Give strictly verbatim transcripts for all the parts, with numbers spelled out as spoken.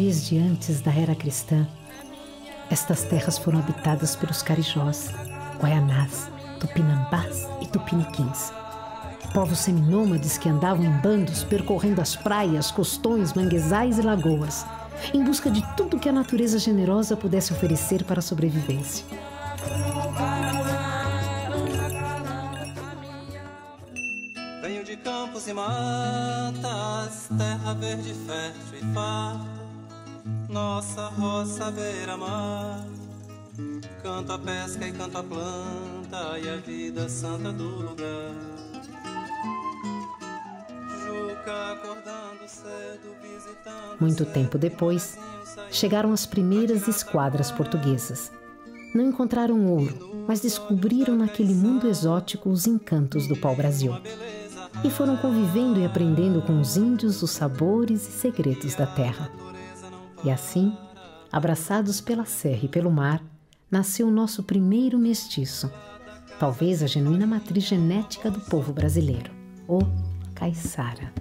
Desde antes da era cristã, estas terras foram habitadas pelos carijós, guaianás, tupinambás e tupiniquins. Povos seminômades que andavam em bandos percorrendo as praias, costões, manguezais e lagoas, em busca de tudo que a natureza generosa pudesse oferecer para a sobrevivência. Venho de campos e matas, terra verde, fértil e farta, nossa roça beira-mar. Canto a pesca e canto a planta e a vida santa do lugar. Juca acordando cedo, visitando. Muito tempo depois, chegaram as primeiras esquadras portuguesas. Não encontraram ouro, mas descobriram naquele mundo exótico os encantos do pau-brasil. E foram convivendo e aprendendo com os índios os sabores e segredos da terra. E assim, abraçados pela serra e pelo mar, nasceu o nosso primeiro mestiço, talvez a genuína matriz genética do povo brasileiro, o caiçara.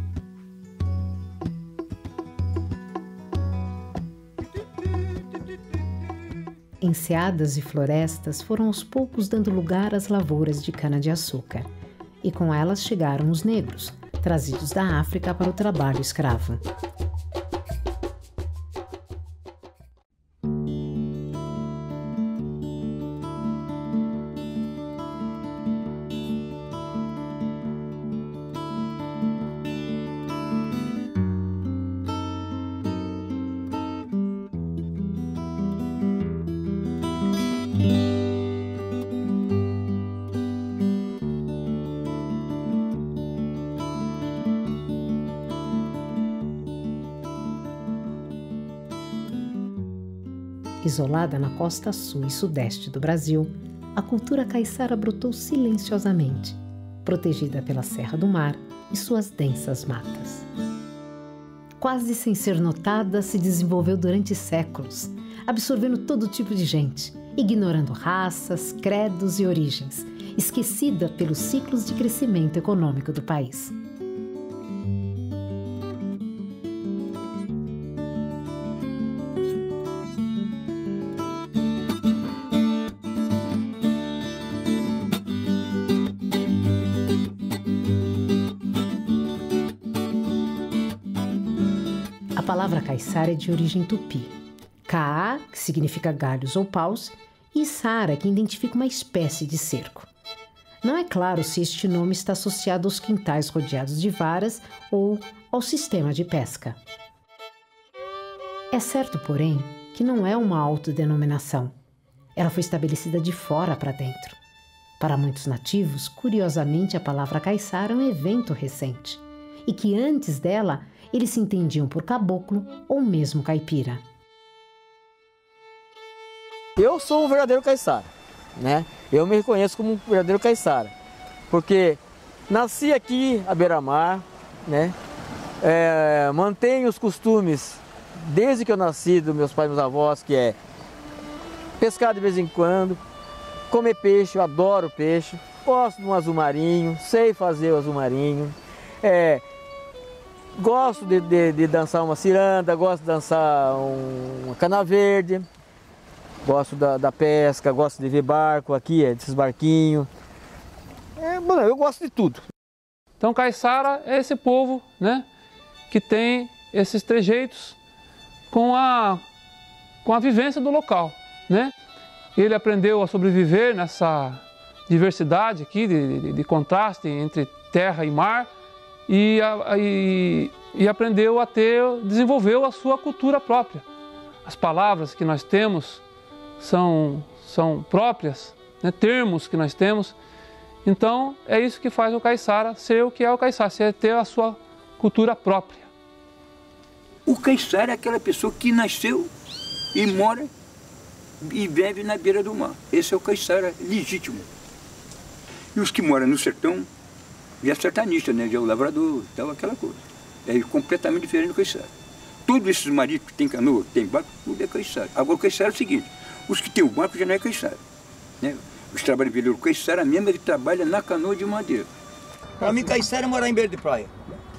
Enseadas e florestas foram aos poucos dando lugar às lavouras de cana-de-açúcar, e com elas chegaram os negros, trazidos da África para o trabalho escravo. Isolada na costa sul e sudeste do Brasil, a cultura caiçara brotou silenciosamente, protegida pela Serra do Mar e suas densas matas. Quase sem ser notada, se desenvolveu durante séculos, absorvendo todo tipo de gente, ignorando raças, credos e origens, esquecida pelos ciclos de crescimento econômico do país. A palavra caiçara é de origem tupi. Caá, que significa galhos ou paus, e Sara, que identifica uma espécie de cerco. Não é claro se este nome está associado aos quintais rodeados de varas ou ao sistema de pesca. É certo, porém, que não é uma autodenominação. Ela foi estabelecida de fora para dentro. Para muitos nativos, curiosamente, a palavra caiçara é um evento recente, e que antes dela eles se entendiam por caboclo ou mesmo caipira. Eu sou um verdadeiro caiçara, né? Eu me reconheço como um verdadeiro caiçara, porque nasci aqui à beira-mar, né? É, mantenho os costumes desde que eu nasci dos meus pais e meus avós, que é pescar de vez em quando, comer peixe, eu adoro peixe, gosto de um azul marinho, sei fazer o azul marinho, é, gosto de, de, de dançar uma ciranda, gosto de dançar um, uma cana verde, gosto da, da pesca, gosto de ver barco aqui, desses barquinhos. É, bom, eu gosto de tudo. Então caiçara é esse povo, né, que tem esses trejeitos com a, com a vivência do local, né? Ele aprendeu a sobreviver nessa diversidade aqui, de, de, de contraste entre terra e mar, e, a, e, e aprendeu a ter, desenvolveu a sua cultura própria. As palavras que nós temos são, são próprias, né, termos que nós temos. Então é isso que faz o caiçara ser o que é o caiçara, ser ter a sua cultura própria. O caiçara é aquela pessoa que nasceu e mora e vive na beira do mar. Esse é o caiçara legítimo. E os que moram no sertão, já é sertanista, né? Já é o lavrador, tal, aquela coisa. É completamente diferente do caiçara. Todos esses maridos que tem canoa, tem barco, tudo é caiçara. Agora o caiçara é o seguinte, os que tem o barco já não é caiçara, né? Os trabalhadores, o caiçara mesmo, ele trabalha na canoa de madeira. Para mim, caiçara é morar em beira de praia.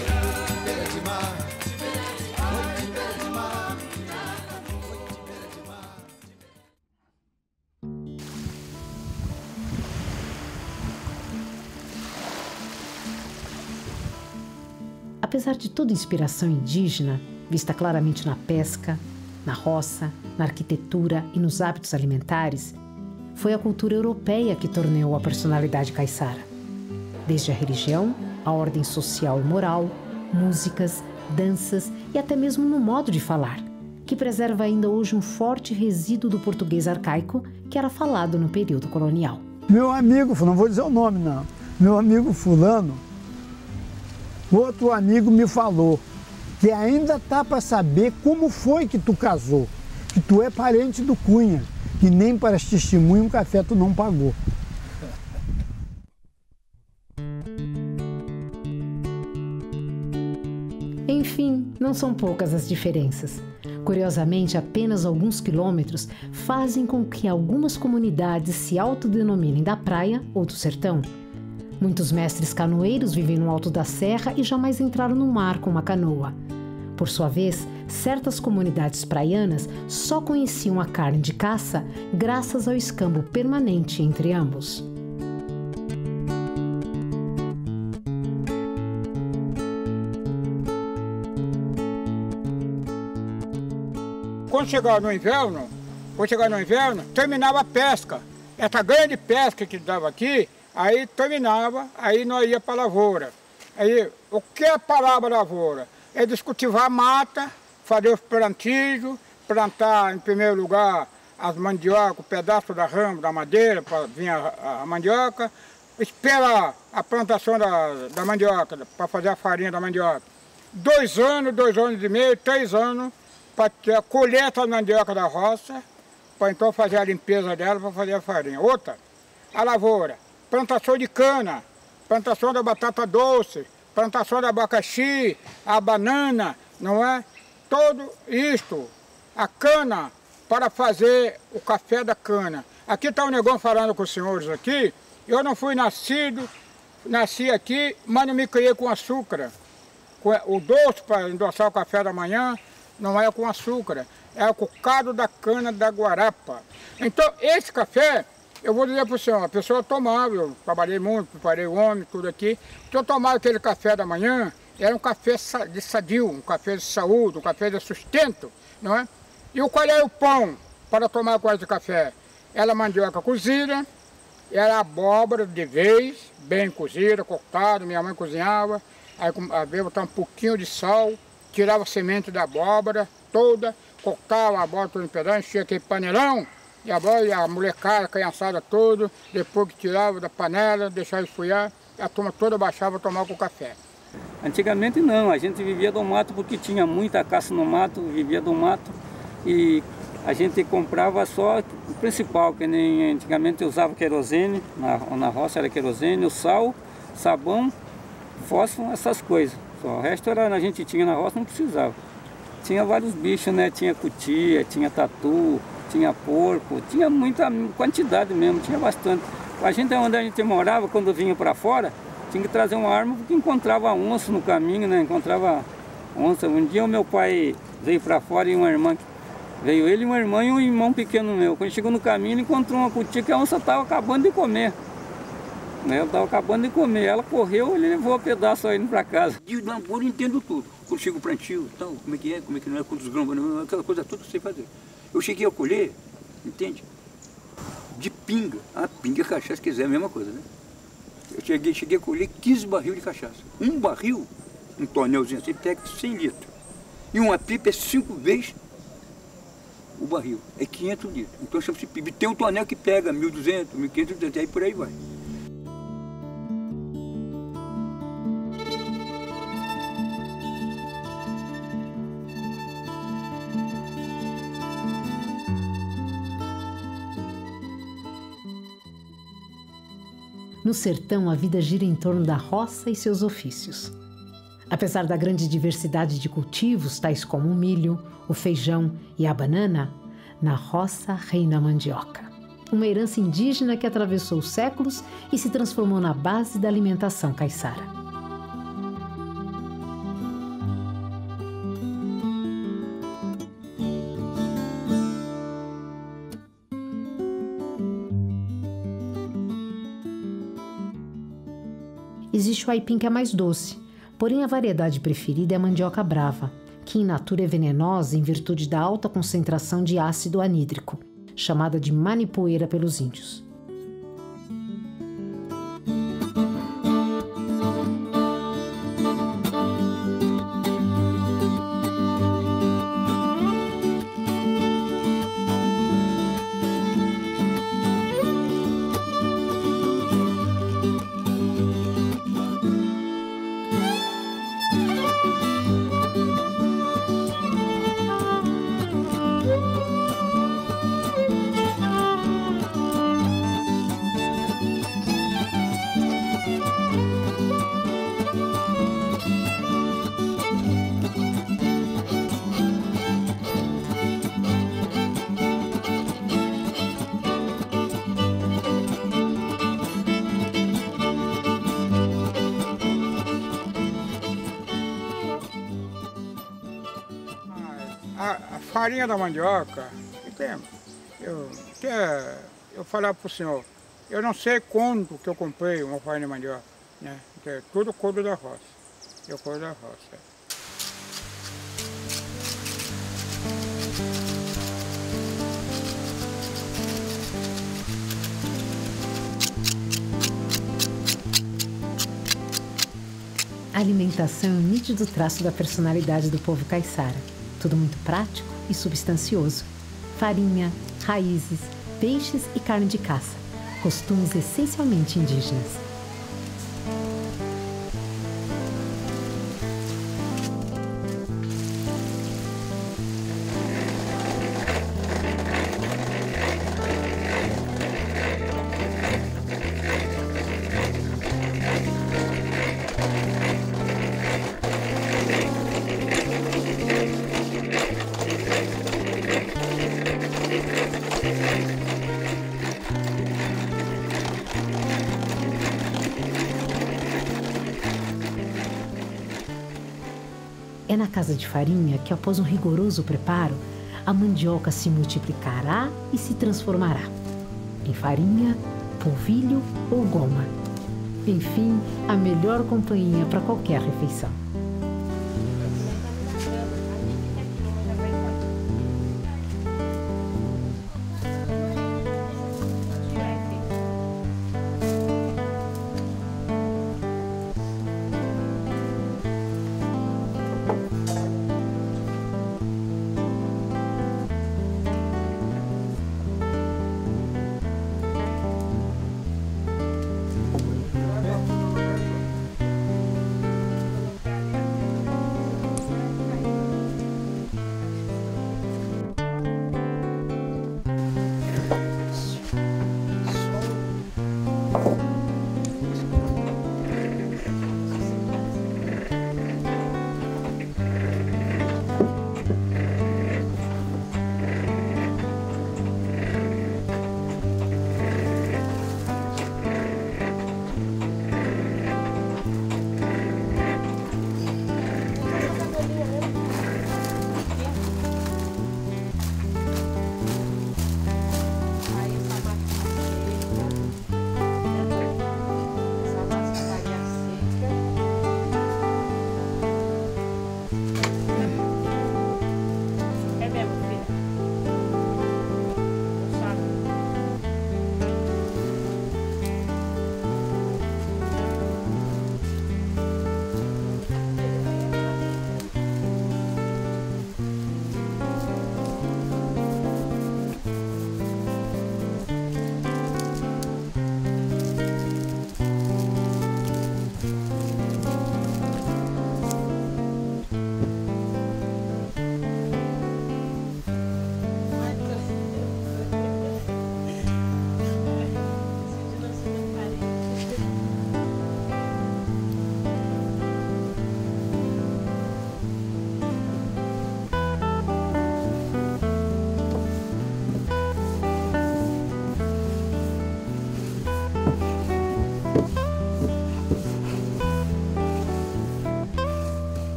Apesar de toda inspiração indígena, vista claramente na pesca, na roça, na arquitetura e nos hábitos alimentares, foi a cultura europeia que tornou a personalidade caiçara. Desde a religião, a ordem social e moral, músicas, danças e até mesmo no modo de falar, que preserva ainda hoje um forte resíduo do português arcaico que era falado no período colonial. Meu amigo, não vou dizer o nome não, meu amigo fulano, outro amigo me falou que ainda tá para saber como foi que tu casou, que tu é parente do Cunha, que nem para as testemunhas um café tu não pagou. Enfim, não são poucas as diferenças. Curiosamente, apenas alguns quilômetros fazem com que algumas comunidades se autodenominem da praia ou do sertão. Muitos mestres canoeiros vivem no alto da serra e jamais entraram no mar com uma canoa. Por sua vez, certas comunidades praianas só conheciam a carne de caça graças ao escambo permanente entre ambos. Quando chegava no inverno, quando chegava no inverno, terminava a pesca. Essa grande pesca que dava aqui, aí terminava, aí nós ia para a lavoura. Aí, o que é a palavra lavoura? É descultivar a mata, fazer os plantios, plantar em primeiro lugar as mandiocas, o pedaço da rama, da madeira, para vir a, a mandioca, esperar a plantação da, da mandioca, para fazer a farinha da mandioca. Dois anos, dois anos e meio, três anos, para ter a colheita da mandioca da roça, para então fazer a limpeza dela, para fazer a farinha. Outra, a lavoura, plantação de cana, plantação da batata doce, plantação de abacaxi, a banana, não é? Tudo isto, a cana, para fazer o café da cana. Aqui está o negão falando com os senhores aqui, eu não fui nascido, nasci aqui, mas não me criei com açúcar. O doce para endossar o café da manhã não é com açúcar, é o cocado da cana da guarapa. Então, esse café, eu vou dizer para o senhor, a pessoa tomava, eu trabalhei muito, preparei o homem, tudo aqui. Então eu tomava aquele café da manhã, era um café de sadio, um café de saúde, um café de sustento, não é? E o qual é o pão? para tomar quase de café. Era mandioca cozida, era abóbora de vez, bem cozida, cortada, minha mãe cozinhava. Aí havia botar um pouquinho de sal, tirava a semente da abóbora toda, cortava a abóbora toda em pedaços, enchia aquele panelão, e a, abóbora, e a molecada, a criançada toda, depois que tirava da panela, deixava esfriar, a turma toda baixava para tomar com café. Antigamente não, a gente vivia do mato porque tinha muita caça no mato, vivia do mato e a gente comprava só o principal, que nem antigamente usava querosene, na, na roça era querosene, o sal, sabão, fósforo, essas coisas. Só. O resto era, a gente tinha na roça, não precisava. Tinha vários bichos, né? Tinha cutia, tinha tatu, tinha porco, tinha muita quantidade mesmo, tinha bastante. A gente, onde a gente morava, quando vinha para fora, tinha que trazer uma arma porque encontrava onça no caminho, né? Encontrava onça. Um dia o meu pai veio para fora e uma irmã, veio ele, uma irmã e um irmão pequeno meu. Quando chegou no caminho, ele encontrou uma cutia que a onça estava acabando de comer. Né? Ela estava acabando de comer. Ela correu, ele levou o pedaço aí indo para casa. De lavoura eu entendo tudo. Quando chega o plantio, então, como é que é, como é que não é, quantos grãos, aquela coisa toda eu sei fazer. Eu cheguei a colher, entende? De pinga. Ah, pinga e cachaça, se quiser, é a mesma coisa, né? Eu cheguei, cheguei a colher quinze barril de cachaça. Um barril, um tonelzinho assim, pega cem litros. E uma pipa é cinco vezes o barril, é quinhentos litros. Então chama-se pipa. Tem um tonel que pega mil e duzentos, mil e quinhentos, aí por aí vai. No sertão, a vida gira em torno da roça e seus ofícios. Apesar da grande diversidade de cultivos, tais como o milho, o feijão e a banana, na roça reina a mandioca. Uma herança indígena que atravessou os séculos e se transformou na base da alimentação caiçara. Existe o aipim que é mais doce, porém a variedade preferida é a mandioca brava, que in natura é venenosa em virtude da alta concentração de ácido anídrico, chamada de manipoeira pelos índios. A, a farinha da mandioca, eu, eu falar para o senhor, eu não sei quando que eu comprei uma farinha de mandioca, né? É tudo couro da roça, eu couro da roça. A alimentação é um nítido traço da personalidade do povo caiçara. Tudo muito prático e substancioso. Farinha, raízes, peixes e carne de caça. Costumes essencialmente indígenas. É na casa de farinha que, após um rigoroso preparo, a mandioca se multiplicará e se transformará em farinha, polvilho ou goma. Enfim, a melhor companhia para qualquer refeição.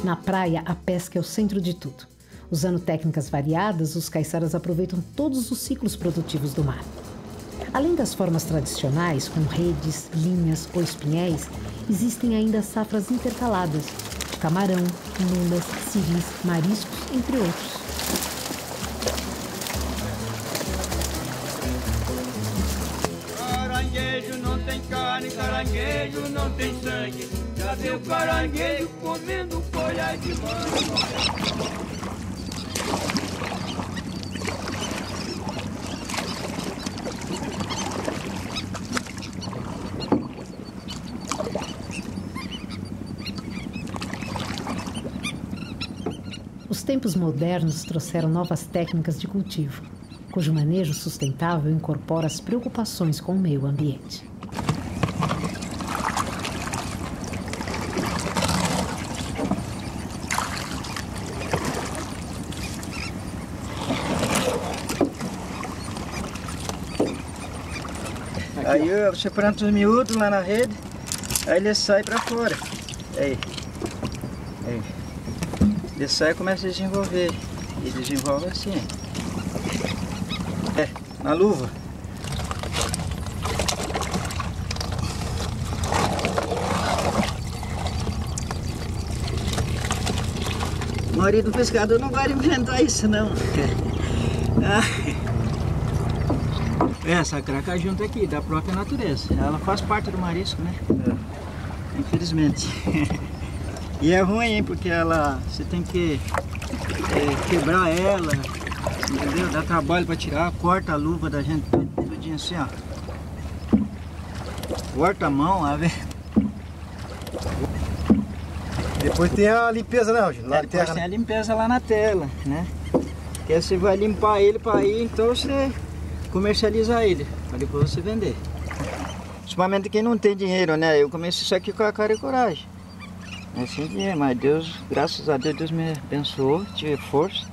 Na praia, a pesca é o centro de tudo. Usando técnicas variadas, os caiçaras aproveitam todos os ciclos produtivos do mar. Além das formas tradicionais, com redes, linhas ou espinhéis, existem ainda safras intercaladas, de camarão, lulas, siris, mariscos, entre outros. Caranguejo não tem carne, caranguejo não tem sangue. Já viu caranguejo comendo folha de manga? Os tempos modernos trouxeram novas técnicas de cultivo, cujo manejo sustentável incorpora as preocupações com o meio ambiente. Aí você planta os miúdos lá na rede, aí ele sai para fora. Aí. Aí. Ele sai e começa a desenvolver. E desenvolve assim. É, na luva. O marido do pescador não vai inventar isso não. Essa craca junto aqui, da própria natureza. Ela faz parte do marisco, né? É. Infelizmente. E é ruim, hein? Porque ela, você tem que é, quebrar ela, entendeu? Dá trabalho para tirar, corta a luva da gente tudinho assim, ó. Corta a mão, lá vem. Depois tem a limpeza, né, Roger? Lá é, depois tem a limpeza lá na tela, né? Porque você vai limpar ele para ir, então você comercializa ele, para depois você vender. Principalmente quem não tem dinheiro, né? Eu comecei isso aqui com a cara e coragem. É sem dinheiro, mas Deus, graças a Deus, Deus me abençoou, tive força.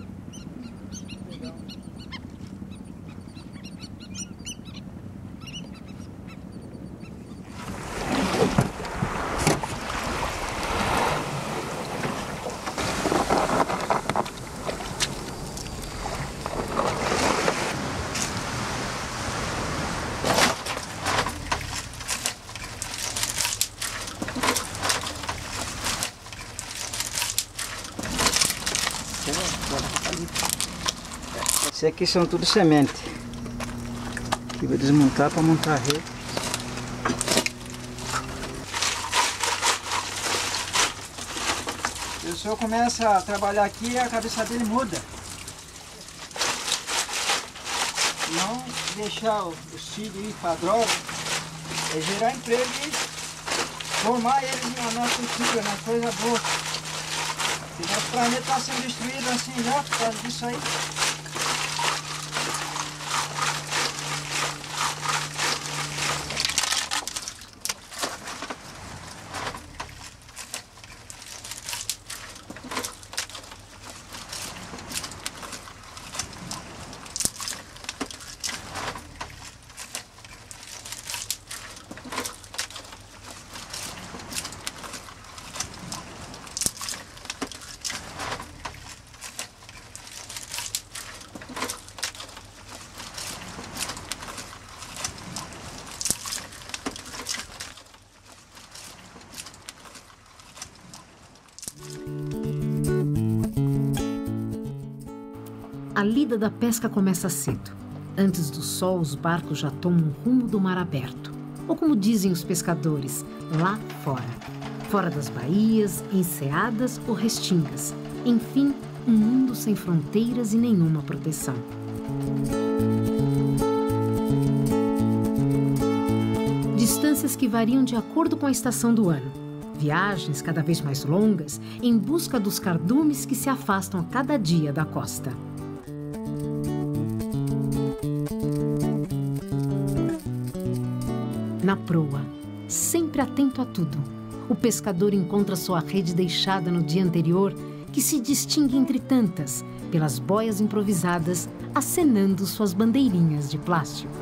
Esse aqui são tudo semente. Aqui vou desmontar para montar a rede. Se o senhor começa a trabalhar aqui, a cabeça dele muda. Não deixar os filhos ir para a droga, é gerar emprego e formar eles na nossa cultura, na coisa boa. O nosso planeta está sendo destruído assim já por causa disso aí. A lida da pesca começa cedo. Antes do sol, os barcos já tomam o rumo do mar aberto. Ou como dizem os pescadores, lá fora. Fora das baías, enseadas ou restingas. Enfim, um mundo sem fronteiras e nenhuma proteção. Distâncias que variam de acordo com a estação do ano. Viagens cada vez mais longas em busca dos cardumes que se afastam a cada dia da costa. Na proa, sempre atento a tudo, o pescador encontra sua rede deixada no dia anterior, que se distingue entre tantas, pelas boias improvisadas, acenando suas bandeirinhas de plástico.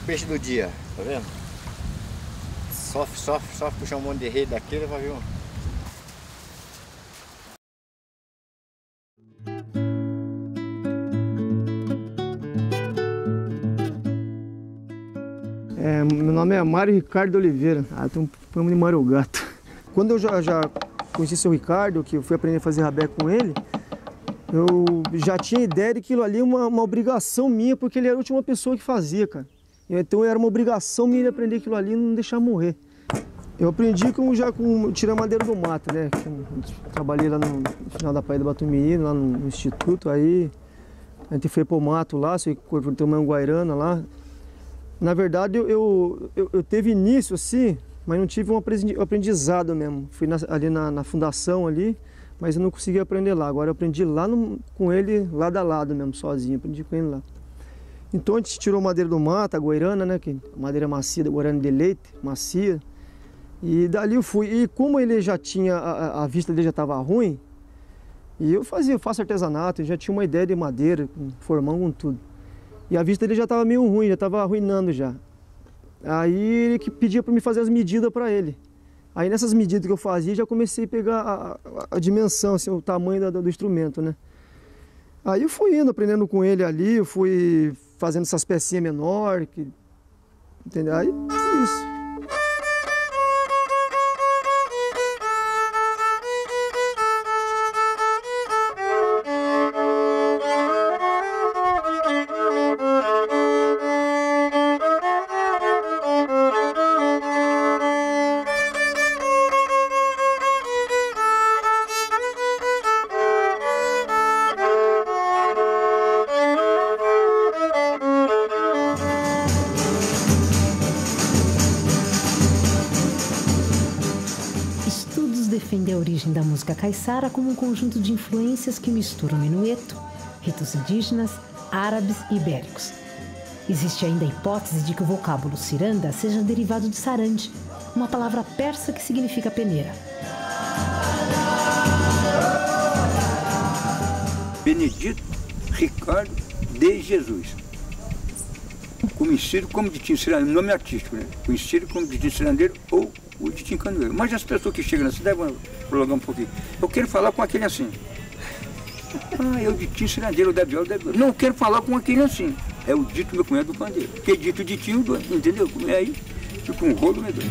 peixe do dia, tá vendo? Sofre, sofre, sofre, puxar um monte de rede daquele, vai ver um. É, meu nome é Mário Ricardo Oliveira, ah, tem um programa de Mário Gato. Quando eu já, já conheci o seu Ricardo, que eu fui aprender a fazer rabé com ele, eu já tinha ideia de que aquilo ali é uma, uma obrigação minha, porque ele era a última pessoa que fazia, cara. Então era uma obrigação minha de aprender aquilo ali e não deixar morrer. Eu aprendi com, já com tirar madeira do mato, né? Eu trabalhei lá no, no final da Praia do Batumiri, lá no, no instituto, aí a gente foi pro mato lá, cortei uma guairana lá. Na verdade, eu, eu, eu, eu teve início assim, mas não tive um aprendizado mesmo. Fui na, ali na, na fundação ali, mas eu não consegui aprender lá. Agora eu aprendi lá no, com ele, lado a lado mesmo, sozinho, aprendi com ele lá. Então a gente tirou madeira do mato, a goiarana, né, que madeira macia, goiarana de leite, macia. E dali eu fui. E como ele já tinha, a, a vista dele já estava ruim, e eu fazia, eu faço artesanato, eu já tinha uma ideia de madeira, com formão, com tudo. E a vista dele já estava meio ruim, já estava arruinando já. Aí ele que pedia para me fazer as medidas para ele. Aí nessas medidas que eu fazia, já comecei a pegar a, a, a dimensão, assim, o tamanho do, do instrumento, né? Aí eu fui indo, aprendendo com ele ali, eu fui fazendo essas pecinhas menores, que, entendeu? Aí foi isso. Defende a origem da música caiçara como um conjunto de influências que misturam menueto, ritos indígenas, árabes e ibéricos. Existe ainda a hipótese de que o vocábulo ciranda seja derivado de sarande, uma palavra persa que significa peneira. Benedito Ricardo de Jesus. Conhecido como Ditinho Cirandeiro, nome artístico, né? Conhecido como Ditinho Cirandeiro ou o Ditinho Canoeiro. Mas as pessoas que chegam na cidade vão prolongar um pouquinho. Eu quero falar com aquele assim. Ah, é o Ditinho Cirandeiro da viola da viola. Não, eu quero falar com aquele assim. É o dito meu cunhado do pandeiro. Porque dito Ditinho, entendeu? É aí, fica um rolo medonho.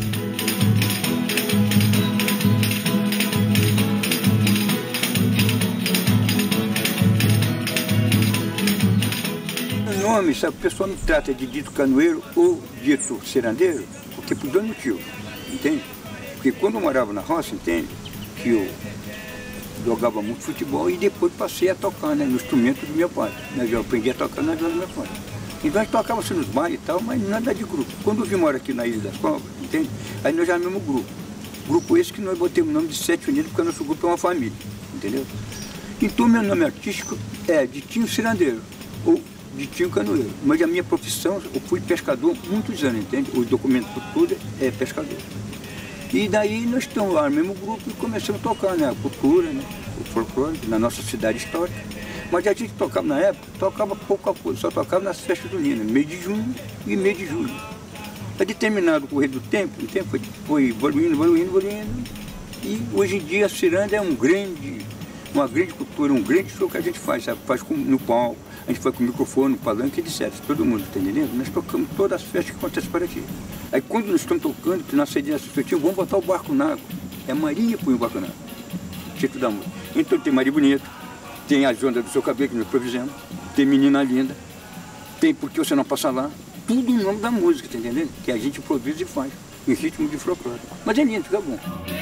O nome, sabe, o pessoal me trata de dito canoeiro ou dito cirandeiro, porque por dois motivos, entende? Porque quando eu morava na roça, entende? Que eu jogava muito futebol e depois passei a tocar, né, no instrumento do meu pai. Eu aprendi a tocar na viola do meu pai. Então a gente tocava assim nos bailes e tal, mas nada de grupo. Quando eu vim morar aqui na Ilha das Cobras, entende? Aí nós já éramos grupo. Grupo esse que nós botamos o nome de Sete Unidos, porque o nosso grupo é uma família, entendeu? Então meu nome artístico é Ditinho Cirandeiro, ou Ditinho Canoeiro. Mas a minha profissão, eu fui pescador muitos anos, entende? O documento por tudo é pescador. E daí nós estamos lá no mesmo grupo e começamos a tocar, né? A cultura, né? O folclore, na nossa cidade histórica. Mas a gente tocava na época, tocava pouco a pouco, só tocava nas festas juninas, mês de junho e mês de julho. A determinado correr do tempo, o tempo foi, foi evoluindo, evoluindo, evoluindo. E hoje em dia a ciranda é um grande, uma grande cultura, um grande show que a gente faz, sabe? Faz com, no palco, a gente faz com microfone, palanque, etcétera. Todo mundo, tá entendendo? Nós tocamos todas as festas que acontecem por aqui. Aí quando nós estamos tocando, que nós cedemos essa festinha, vamos botar o barco na água. É Maria põe o barco na água. Título da música. Então tem Maria Bonita, tem As Ondas do Seu Cabelo, que nós improvisamos, tem Menina Linda, tem Por Que Você Não Passa Lá, tudo em nome da música, tá entendendo? Que a gente improvisa e faz, em ritmo de folclore. Mas é lindo, fica bom.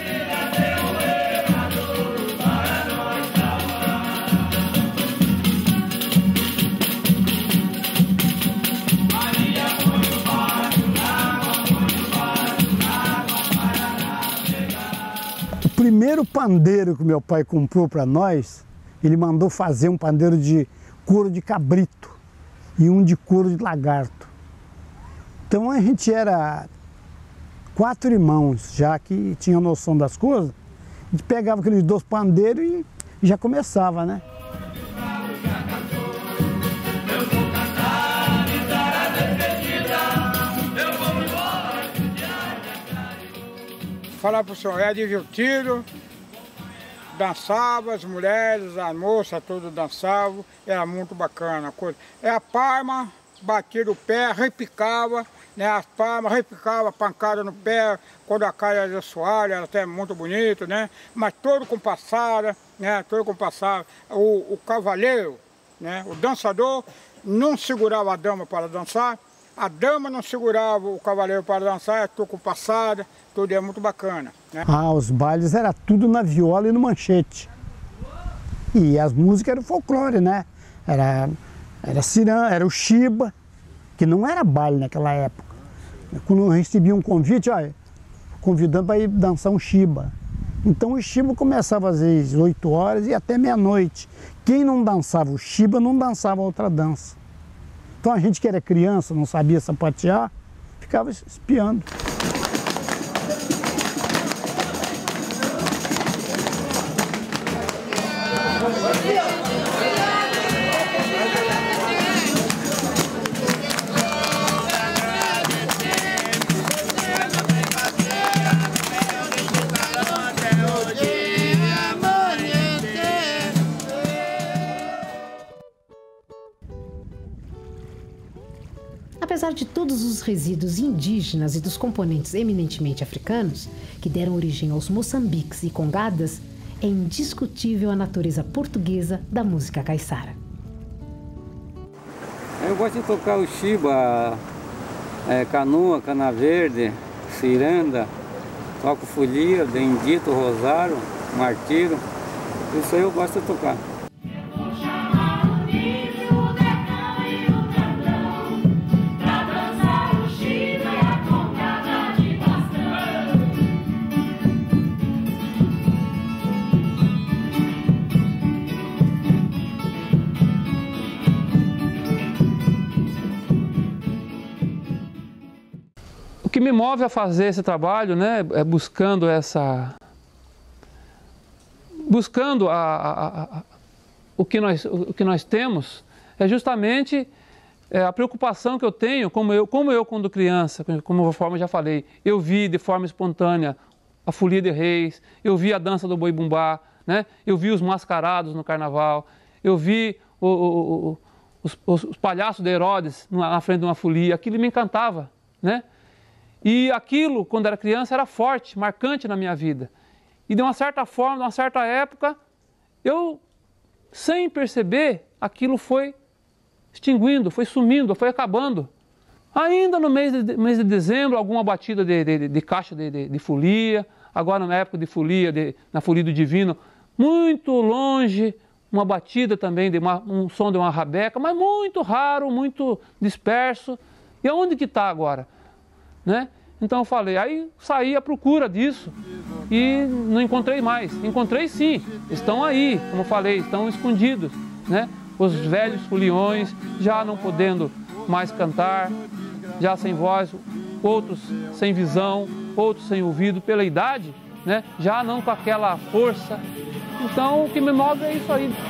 O primeiro pandeiro que meu pai comprou para nós, ele mandou fazer um pandeiro de couro de cabrito e um de couro de lagarto. Então a gente era quatro irmãos, já que tinha noção das coisas, a gente pegava aqueles dois pandeiros e já começava, né? falar para o senhor, é divertido, dançava, as mulheres, as moças, todas dançavam, era muito bacana a coisa. É a palma, batia o pé, repicava, né, as palmas, repicava, pancada no pé, quando a cara era suave, era até muito bonito, né, mas todo compassado, né, todo compassado. O, o cavaleiro, né, o dançador, não segurava a dama para dançar, a dama não segurava o cavaleiro para dançar, tudo compassada, tudo é muito bacana, né. Ah, os bailes era tudo na viola e no manchete. E as músicas eram folclore, né, era, era cirã, era o chiba, que não era baile naquela época. Quando eu recebia um convite, olha, convidando para ir dançar um chiba. Então o chiba começava às vezes oito horas e até meia-noite. Quem não dançava o chiba não dançava outra dança. Então a gente que era criança, não sabia sapatear, ficava espiando. Apesar de todos os resíduos indígenas e dos componentes eminentemente africanos que deram origem aos moçambiques e congadas, é indiscutível a natureza portuguesa da música caiçara. Eu gosto de tocar o chiba, é, canoa, cana verde, ciranda, toco folia, bendito, rosário, martírio, isso aí eu gosto de tocar. O que me move a fazer esse trabalho, né, é buscando essa, buscando a, a, a, o, que nós, o que nós temos, é justamente é, a preocupação que eu tenho, como eu, como eu quando criança, como forma já falei, eu vi de forma espontânea a folia de reis, eu vi a dança do boi bumbá, né, eu vi os mascarados no carnaval, eu vi o, o, o, os, os palhaços de Herodes na frente de uma folia, aquilo me encantava, né? E aquilo, quando era criança, era forte, marcante na minha vida. E de uma certa forma, de uma certa época, eu, sem perceber, aquilo foi extinguindo, foi sumindo, foi acabando. Ainda no mês de, mês de dezembro, alguma batida de, de, de caixa de, de, de folia, agora na época de folia, de, na folia do divino, muito longe, uma batida também, de uma, um som de uma rabeca, mas muito raro, muito disperso. E aonde que está agora? Né? Então eu falei, aí saí à procura disso e não encontrei mais. Encontrei sim, estão aí, como eu falei, estão escondidos, né? Os velhos foliões já não podendo mais cantar, já sem voz, outros sem visão, outros sem ouvido pela idade, né? Já não com aquela força. Então o que me move é isso aí.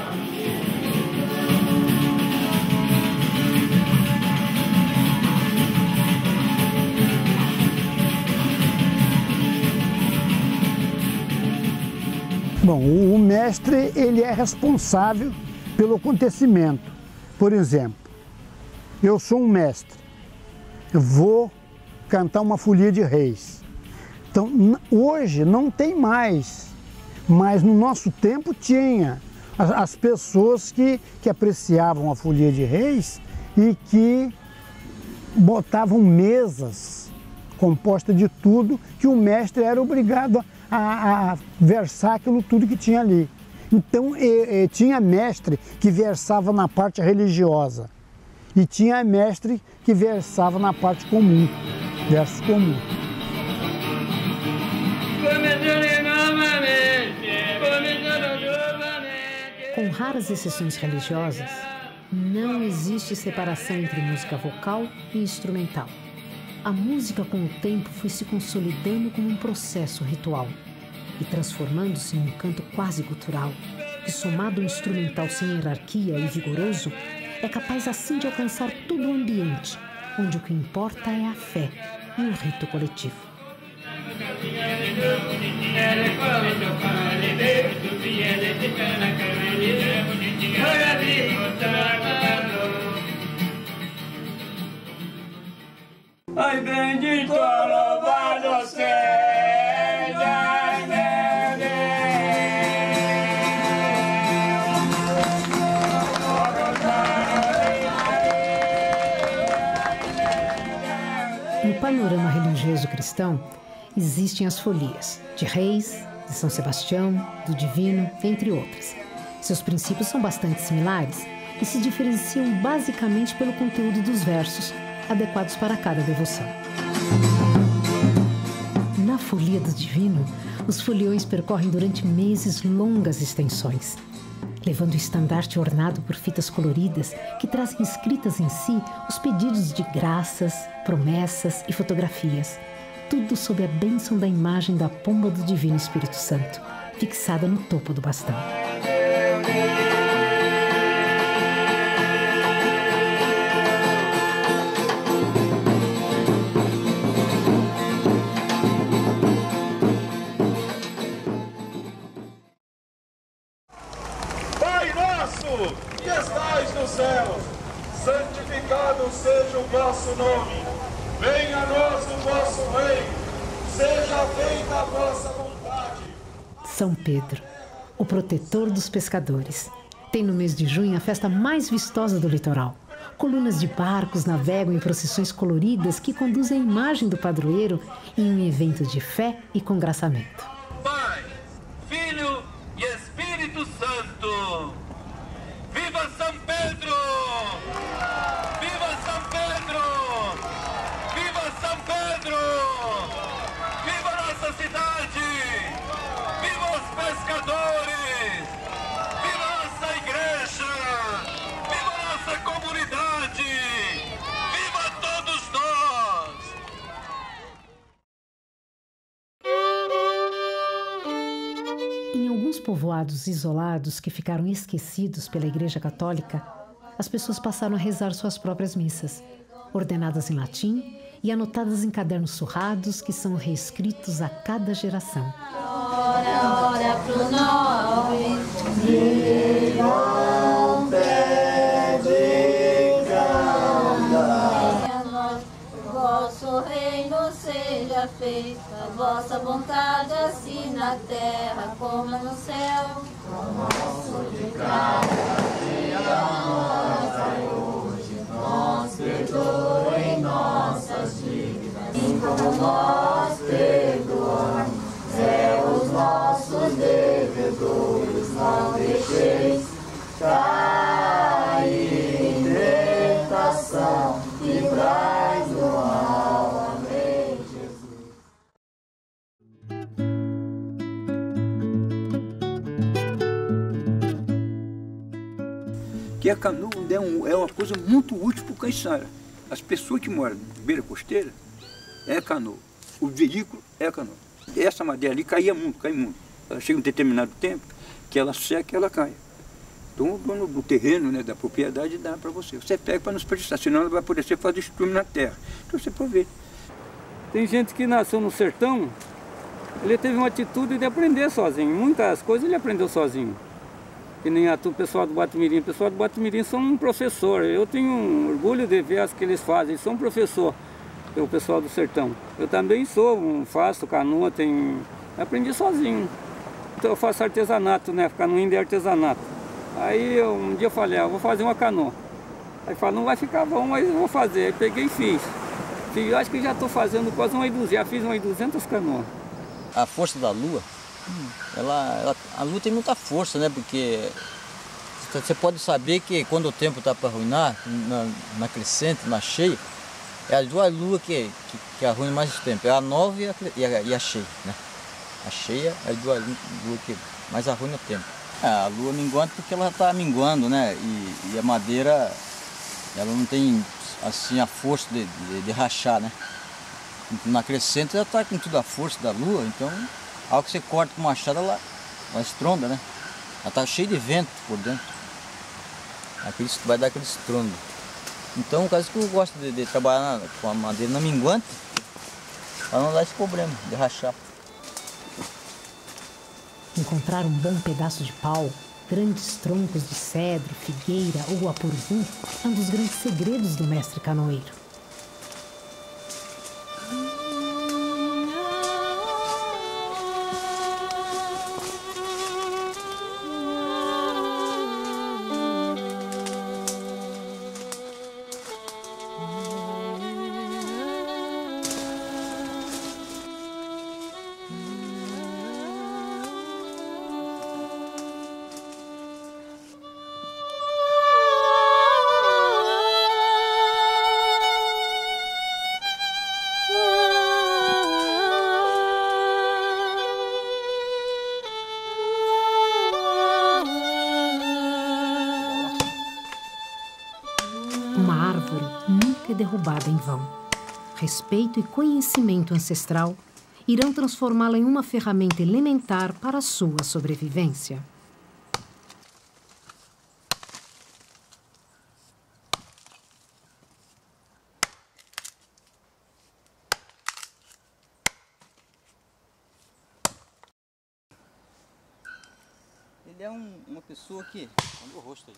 Bom, o mestre, ele é responsável pelo acontecimento. Por exemplo, eu sou um mestre, eu vou cantar uma folia de reis. Então, hoje não tem mais, mas no nosso tempo tinha as pessoas que, que apreciavam a folia de reis e que botavam mesas compostas de tudo que o mestre era obrigado a A, a versar aquilo tudo que tinha ali. Então e, e, tinha mestre que versava na parte religiosa e tinha mestre que versava na parte comum, verso comum. Com raras exceções religiosas, não existe separação entre música vocal e instrumental. A música, com o tempo, foi se consolidando como um processo ritual e transformando-se em um canto quase gutural, que, somado ao instrumental sem hierarquia e vigoroso, é capaz assim de alcançar todo o ambiente, onde o que importa é a fé e o rito coletivo. Ai, bendito, louvado seja meu Deus. No panorama religioso cristão, existem as folias de Reis, de São Sebastião, do Divino, entre outras. Seus princípios são bastante similares e se diferenciam basicamente pelo conteúdo dos versos, adequados para cada devoção. Na folia do Divino, os foliões percorrem durante meses longas extensões, levando o estandarte ornado por fitas coloridas que trazem escritas em si os pedidos de graças, promessas e fotografias, tudo sob a bênção da imagem da pomba do Divino Espírito Santo, fixada no topo do bastão. Que estais nos céus, santificado seja o vosso nome, venha a nós o vosso reino, seja feita a vossa vontade. São Pedro, o protetor dos pescadores, tem no mês de junho a festa mais vistosa do litoral. Colunas de barcos navegam em procissões coloridas que conduzem a imagem do padroeiro em um evento de fé e congraçamento. Pai, Filho e Espírito Santo. Viva São Pedro! Viva São Pedro! Viva São Pedro! Viva nossa cidade! Viva os pescadores! Viva nossa igreja! Viva nossa comunidade! Viva todos nós! Em alguns povoados isolados que ficaram esquecidos pela Igreja Católica, as pessoas passaram a rezar suas próprias missas, ordenadas em latim e anotadas em cadernos surrados que são reescritos a cada geração. Ora, ora pro nós, e não pede canta. A nós, o vosso reino seja feita, a vossa vontade assim na terra como no céu. O nosso de cada dia nossa hoje, nós perdoem nossas dívidas, assim como nós perdoamos os nossos devedores, não deixeis cair em tentação, livrai-nos do mal. Amém, Jesus. Que a canoa é, um, é uma coisa muito útil para o caiçara. As pessoas que moram na beira costeira é a canoa, o veículo é a canoa. Essa madeira ali caía muito, cai muito. Ela chega um determinado tempo que ela seca e ela cai. Então o dono do terreno, né, da propriedade, dá para você. Você pega para não desperdiçar, senão ela vai poder ser fazer estrume na terra. Então você pode ver. Tem gente que nasceu no sertão, ele teve uma atitude de aprender sozinho. Muitas coisas ele aprendeu sozinho. Que nem a, o pessoal do Guatimirim. O pessoal do Guatimirim são um professor. Eu tenho um orgulho de ver as que eles fazem. Eles são um professor. O pessoal do sertão. Eu também sou, um, faço canoa, tenho... aprendi sozinho. Então eu faço artesanato, né? Canoinha de artesanato. Aí eu, um dia eu falei, ah, eu vou fazer uma canoa. Aí falou, não vai ficar bom, mas eu vou fazer. Aí peguei e fiz. fiz. Eu acho que já estou fazendo quase uma duzentas, já fiz umas duzentas canoas. A força da lua, ela, ela, a lua tem muita força, né? Porque você pode saber que quando o tempo está para arruinar, na, na crescente, na cheia, é as duas luas que, que, que arruinam mais tempo, é a nova e a, e a, e a cheia, né? A cheia é as duas luas que mais arruinam o tempo. É, a lua minguante porque ela está minguando, né? E, e a madeira, ela não tem assim a força de, de, de rachar, né? Na crescente ela está com toda a força da lua, então ao que você corta com o machado, ela, ela estronda, né? Ela está cheia de vento por dentro. Aquele, vai dar aquele estrondo. Então, o caso que eu gosto de, de trabalhar na, com a madeira na minguante, para não dar esse problema de rachar. Encontrar um bom pedaço de pau, grandes troncos de cedro, figueira ou apuruzum é um dos grandes segredos do mestre canoeiro. Uma árvore nunca é derrubada em vão. Respeito e conhecimento ancestral irão transformá-la em uma ferramenta elementar para a sua sobrevivência. Ele é um, uma pessoa que... Olha o rosto aí.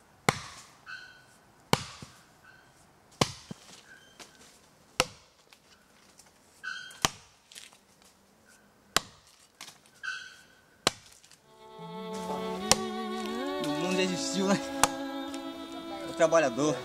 Existiu, né? O trabalhador.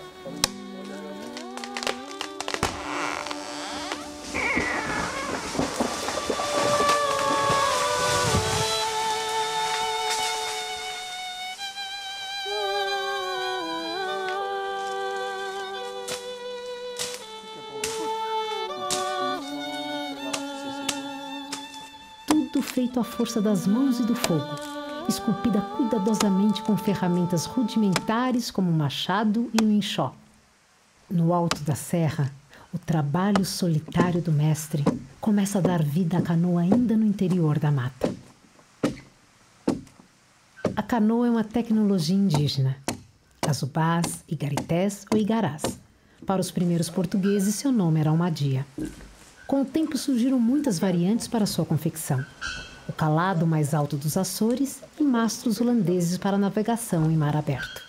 Tudo feito à força das mãos e do fogo, esculpida cuidadosamente com ferramentas rudimentares como o machado e o enxó. No alto da serra, o trabalho solitário do mestre começa a dar vida à canoa ainda no interior da mata. A canoa é uma tecnologia indígena. Casubás, igarités ou igarás. Para os primeiros portugueses, seu nome era almadia. Com o tempo surgiram muitas variantes para sua confecção. O calado mais alto dos Açores e mastros holandeses para navegação em mar aberto.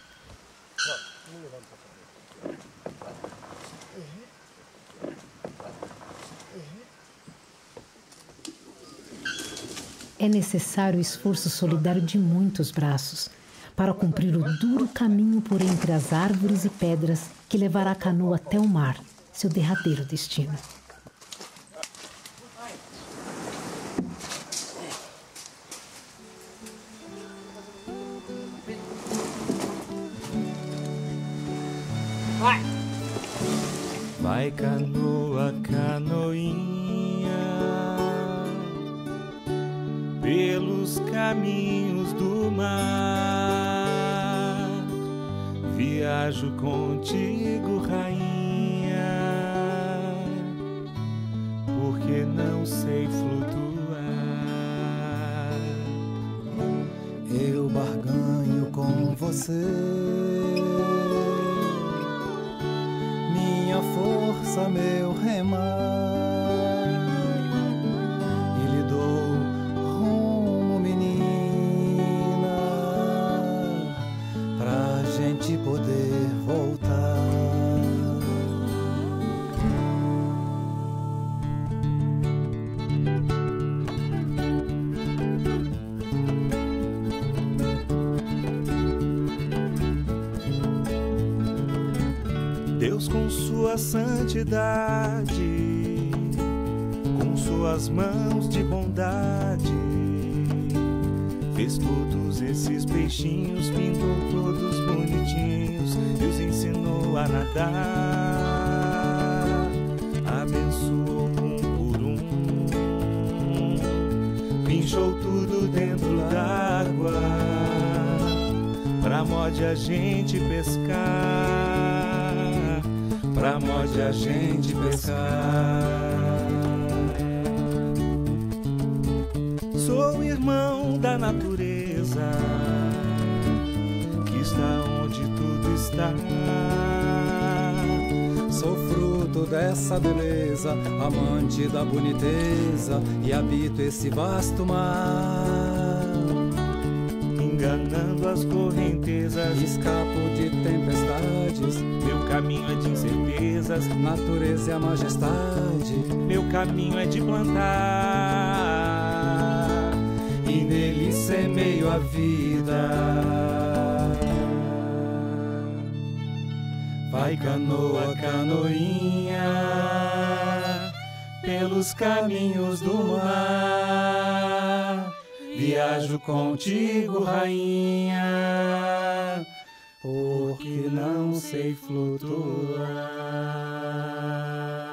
É necessário o esforço solidário de muitos braços para cumprir o duro caminho por entre as árvores e pedras que levará a canoa até o mar, seu derradeiro destino. Vai canoa, canoinha, pelos caminhos do mar. Viajo contigo, rainha, porque não sei flutuar. Eu barganho com você, minha força, meu remar, e lhe dou rumo, menina, pra gente poder voltar. Deus, com sua santidade, com suas mãos de bondade, fez todos esses peixinhos, pintou todos bonitinhos e os ensinou a nadar. Abençoou um por um, pinchou tudo dentro d'água, pra mó de a gente pescar. Pra mó de a gente pescar. Sou irmão da natureza, que está onde tudo está. Sou fruto dessa beleza, amante da boniteza, e habito esse vasto mar. enganando as correntezas, escapo de tempestades. Meu caminho é de incertezas, natureza e a majestade. Meu caminho é de plantar, e nele semeio a vida. Vai canoa, canoinha, pelos caminhos do mar. Viajo contigo, rainha, porque não sei flutuar.